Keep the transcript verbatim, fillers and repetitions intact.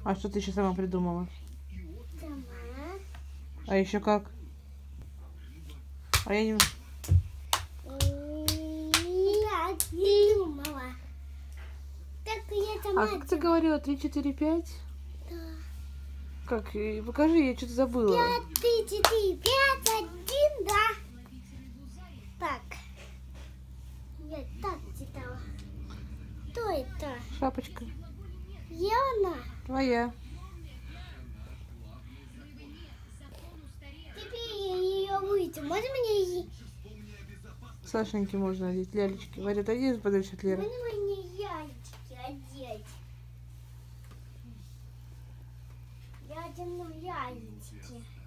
А что ты еще сама придумала? Сама. А еще как? А я не... Я не думала. Так я сама. А как ты говорила? Три, четыре, пять? Да. Как? И покажи, я что-то забыла. Пять, три, четыре, пять, один, да. Так. Я так читала. Кто это? Шапочка. Яна? Твоя. Теперь я ее выйти. Можно мне ее? Сашеньке можно одеть, лялечки. Варя, отойди подальше от Леры. Можно мне яйчики одеть? Я одену яйчики.